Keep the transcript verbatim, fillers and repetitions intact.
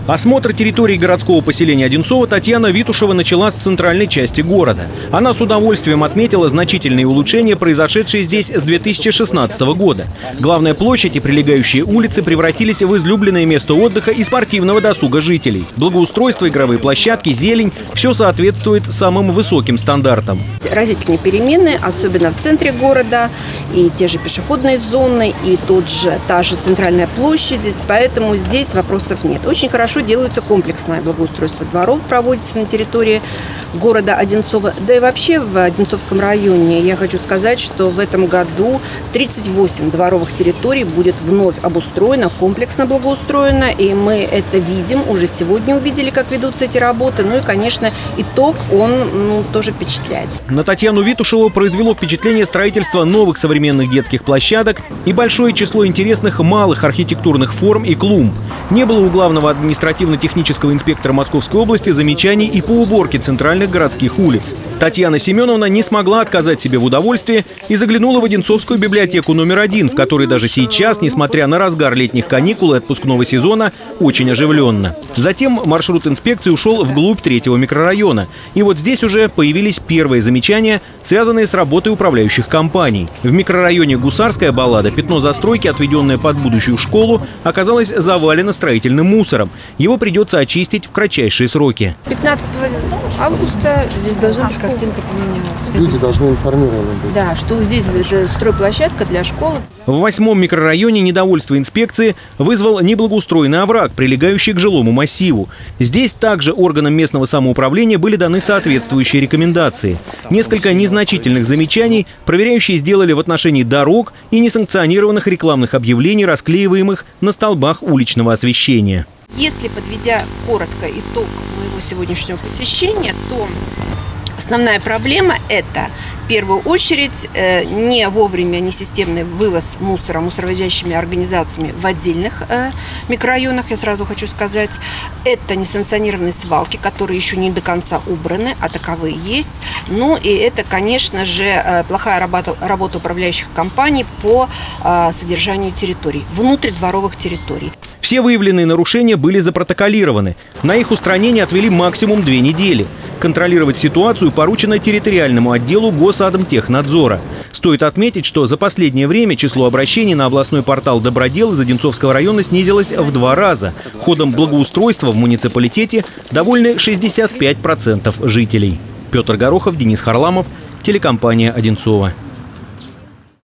Осмотр территории городского поселения Одинцово Татьяна Витушева начала с центральной части города. Она с удовольствием отметила значительные улучшения, произошедшие здесь с две тысячи шестнадцатого года. Главная площадь и прилегающие улицы превратились в излюбленное место отдыха и спортивного досуга жителей. Благоустройство, игровые площадки, зелень – все соответствует самым высоким стандартам. Разительные перемены, особенно в центре города, и те же пешеходные зоны, и тот же, та же центральная площадь, поэтому здесь вопросов нет. Очень хорошо делается комплексное благоустройство дворов, проводится на территории города Одинцово. Да и вообще в Одинцовском районе я хочу сказать, что в этом году тридцать восемь дворовых территорий будет вновь обустроено, комплексно благоустроено. И мы это видим, уже сегодня увидели, как ведутся эти работы. Ну и, конечно, итог, он ну, тоже впечатляет. На Татьяну Витушеву произвело впечатление строительство новых современных детских площадок и большое число интересных малых архитектурных форм и клумб. Не было у главного административно-технического инспектора Московской области замечаний и по уборке центральных городских улиц. Татьяна Семеновна не смогла отказать себе в удовольствии и заглянула в Одинцовскую библиотеку номер один, в которой даже сейчас, несмотря на разгар летних каникул и отпускного сезона, очень оживленно. Затем маршрут инспекции ушел вглубь третьего микрорайона. И вот здесь уже появились первые замечания, связанные с работой управляющих компаний. В микрорайоне Гусарская баллада пятно застройки, отведенное под будущую школу, оказалось завалено строительным мусором. Его придется очистить в кратчайшие сроки. пятнадцатого августа здесь должна быть картинка поменялась. Люди должны информированы быть. Да, что здесь будет стройплощадка для школы. В восьмом микрорайоне недовольство инспекции вызвал неблагоустроенный овраг, прилегающий к жилому массиву. Здесь также органам местного самоуправления были даны соответствующие рекомендации. Несколько незначительных замечаний проверяющие сделали в отношении дорог и несанкционированных рекламных объявлений, расклеиваемых на столбах уличного освещения. Если, подведя коротко итог моего сегодняшнего посещения, то основная проблема – это в первую очередь не вовремя, несистемный вывоз мусора мусоровозящими организациями в отдельных микрорайонах, я сразу хочу сказать. Это несанкционированные свалки, которые еще не до конца убраны, а таковые есть. Ну и это, конечно же, плохая работа, работа управляющих компаний по содержанию территорий, внутридворовых территорий. Все выявленные нарушения были запротоколированы. На их устранение отвели максимум две недели. Контролировать ситуацию поручено территориальному отделу Госадмтехнадзора. Стоит отметить, что за последнее время число обращений на областной портал «Добродел» из Одинцовского района снизилось в два раза. Ходом благоустройства в муниципалитете довольны шестьдесят пять процентов жителей. Петр Горохов, Денис Харламов, телекомпания «Одинцово».